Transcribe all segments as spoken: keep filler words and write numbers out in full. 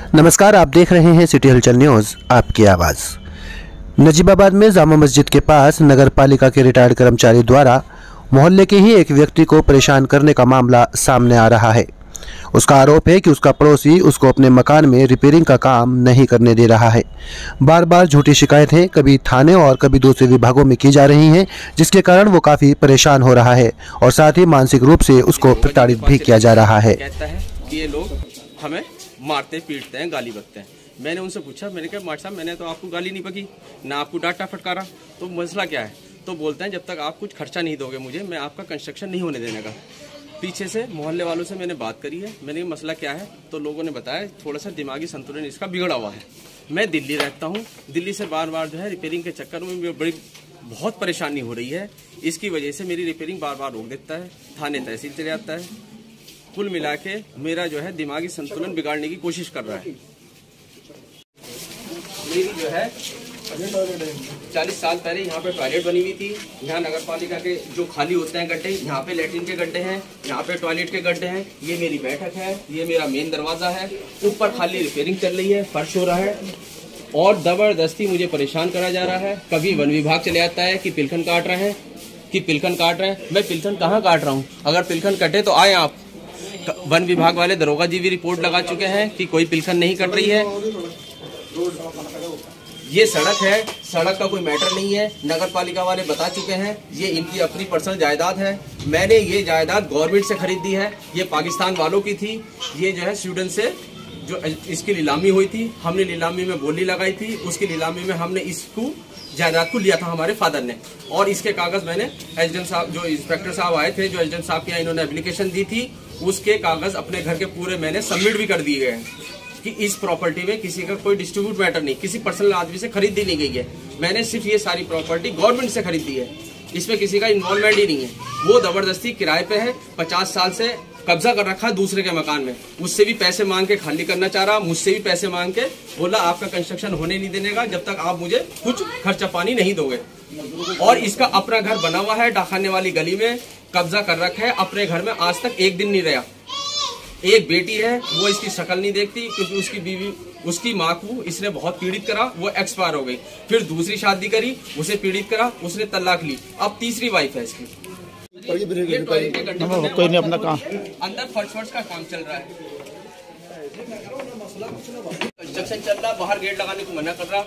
नमस्कार, आप देख रहे हैं सिटी हलचल न्यूज़, आपकी आवाज़। नजीबाबाद में जामा मस्जिद के पास नगर पालिका के रिटायर्ड कर्मचारी द्वारा मोहल्ले के ही एक व्यक्ति को परेशान करने का मामला सामने आ रहा है। उसका आरोप है कि उसका पड़ोसी उसको अपने मकान में रिपेयरिंग का काम नहीं करने दे रहा है। बार बार झूठी शिकायतें कभी थाने और कभी दूसरे विभागों में की जा रही हैं, जिसके कारण वो काफ़ी परेशान हो रहा है और साथ ही मानसिक रूप से उसको प्रताड़ित भी किया जा रहा है। कहता है कि ये लोग हमें मारते पीटते हैं, गाली बकते हैं। मैंने उनसे पूछा, मैंने कहा मास्टर साहब, मैंने तो आपको गाली नहीं बकी, ना आपको डांटा फटकारा, तो मसला क्या है? तो बोलते हैं जब तक आप कुछ खर्चा नहीं दोगे मुझे, मैं आपका कंस्ट्रक्शन नहीं होने देने का। पीछे से मोहल्ले वालों से मैंने बात करी है, मैंने मसला क्या है, तो लोगों ने बताया थोड़ा सा दिमागी संतुलन इसका बिगड़ा हुआ है। मैं दिल्ली रहता हूँ, दिल्ली से बार बार जो है रिपेयरिंग के चक्कर में बड़ी बहुत परेशानी हो रही है। इसकी वजह से मेरी रिपेयरिंग बार बार रोक देता है, थाने तहसील चले जाता है। कुल मिला के मेरा जो है दिमागी संतुलन बिगाड़ने की कोशिश कर रहा है। मेरी जो है चालीस साल पहले यहाँ पे टॉयलेट बनी हुई थी। यहाँ नगर पालिका के जो खाली होते हैं गड्ढे, यहाँ पे लेटरिन के गड्ढे हैं, यहाँ पे टॉयलेट के गड्ढे हैं। ये मेरी बैठक है, ये मेरा मेन दरवाजा है। ऊपर खाली रिपेयरिंग चल रही है, फर्श हो रहा है और जबरदस्ती मुझे परेशान करा जा रहा है। कभी वन विभाग चले आता है कि पिलखन काट रहे हैं, कि पिलखन काट रहे हैं। मैं पिलखन कहाँ काट रहा हूँ? अगर पिलखन कटे तो आए आप। वन विभाग वाले दरोगा जी भी रिपोर्ट लगा चुके हैं कि कोई पिलखन नहीं कट रही है। ये सड़क है, सड़क का कोई मैटर नहीं है। नगर पालिका वाले बता चुके हैं ये इनकी अपनी पर्सनल जायदाद है। मैंने ये जायदाद गवर्नमेंट से खरीदी है, ये पाकिस्तान वालों की थी। ये जो है स्वीडन से जो इसकी नीलामी हुई थी, हमने नीलामी में बोली लगाई थी, उसकी नीलामी में हमने इसको जायदाद को लिया था हमारे फादर ने। और इसके कागज मैंने एसडीएम साहब, जो इंस्पेक्टर साहब आए थे, जो एसडीएम साहब के यहाँ इन्होंने एप्लीकेशन दी थी, उसके कागज अपने घर के पूरे मैंने सबमिट भी कर दिए गए हैं कि इस प्रॉपर्टी में किसी का कोई डिस्ट्रीब्यूट मैटर नहीं, किसी पर्सनल आदमी से खरीदी नहीं गई है। मैंने सिर्फ ये सारी प्रॉपर्टी गवर्नमेंट से खरीदी है, इसमें किसी का इन्वॉल्वमेंट ही नहीं है। वो जबरदस्ती किराए पे है, पचास साल से कब्जा कर रखा है दूसरे के मकान में। उससे भी पैसे मांग के खाली करना चाह रहा, मुझसे भी पैसे मांग के बोला आपका कंस्ट्रक्शन होने नहीं देने का जब तक आप मुझे कुछ खर्चा पानी नहीं दोगे। और इसका अपना घर बना हुआ है डाखाने वाली गली में, कब्जा कर रखा है। अपने घर में आज तक एक दिन नहीं रहा। एक बेटी है, वो इसकी शक्ल नहीं देखती क्योंकि उसकी बीवी, उसकी माँ को इसने बहुत पीड़ित करा, वो एक्सपायर हो गई। फिर दूसरी शादी करी, उसे पीड़ित करा, उसने तलाक ली। अब तीसरी वाइफ है इसकी। ये टॉयलेट के गड्ढे में कोई नहीं अपना काम अंदर फर्श फर्श का काम चल रहा है, कंस्ट्रक्शन चल रहा, बाहर गेट लगाने को मना कर रहा।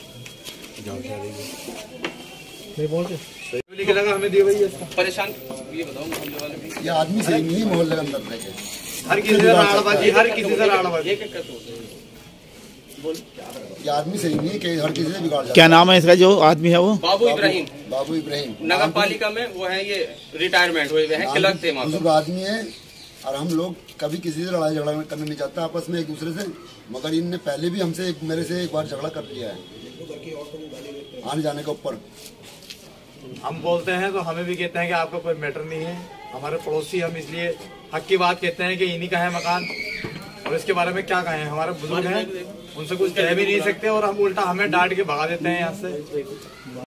लगा हमें दिए भैया परेशान। ये बताओ मोहल्ले वाले भी, ये आदमी सही नहीं है मोहल्ले के अंदर रह हर किसी से राड़बाजी, हर किसी से राड़बाजी। एक एक बोल, ये आदमी सही नहीं है कि हर किसी से बिगाड़ जाता है। क्या नाम है इसका जो आदमी है? वो बाबू इब्राहिम। बाबू इब्राहिम नगर पालिका में वो है, ये रिटायरमेंट हुए हैं, क्लर्क थे। बुजुर्ग आदमी है और हम लोग कभी किसी से लड़ाई झगड़ा करना नहीं चाहते आपस में एक दूसरे से। मगर इनने पहले भी हमसे एक मेरे से एक बार झगड़ा कर लिया है आने जाने के ऊपर। हम बोलते हैं तो हमें भी कहते हैं कि आपका कोई मैटर नहीं है। हमारे पड़ोसी, हम इसलिए हक की बात कहते हैं कि इन्हीं का है मकान, और इसके बारे में क्या कहें? हमारे बुजुर्ग हैं, उनसे कुछ कह भी नहीं सकते और हम उल्टा हमें डांट के भगा देते हैं यहाँ से।